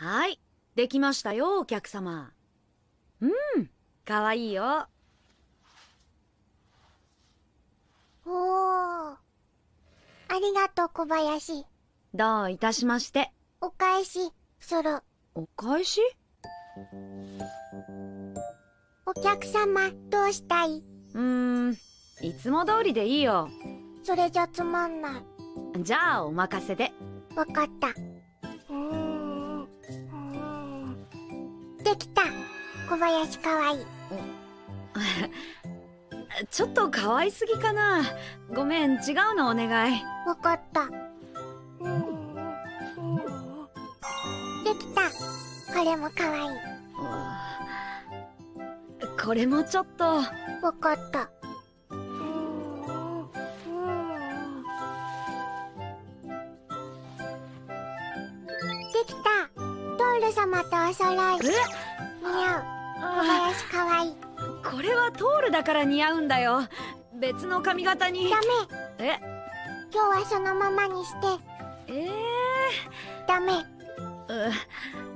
はい、できましたよ、お客様。かわいいよ。 おー。ありがとう、小林。 どういたしまして。 お返しする。 お返し？ お客様、どうしたい？ いつも通りでいいよ。 それじゃつまんない。 じゃあお任せで。 わかった。できた。小林かわいい。 ちょっと可愛すぎかな。ごめん、違うのお願い。 わかった。できた。これもかわいい。 これもちょっと。 わかった。できた。トール様とお揃い。似合う。小林かわいい。 これはトールだから似合うんだよ。別の髪型に。 ダメ。 今日はそのままにして。ダメ。